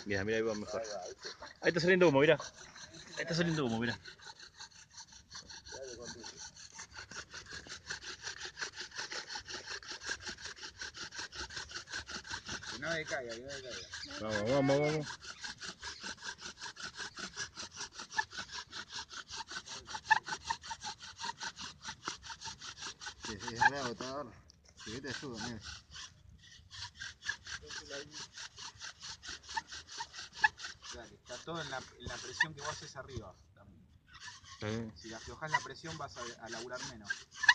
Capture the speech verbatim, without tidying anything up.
Mira, mira, ahí va mejor. Ahí está saliendo humo, mira. Ahí está saliendo humo, mira. Que no decaiga, que no decaiga. Vamos, vamos, vamos. Sí, sí, es re agotador. Si que te ayudo, mira. Dale, está todo en la, en la presión que vos haces arriba también. Eh. Si aflojás la presión vas a, a laburar menos.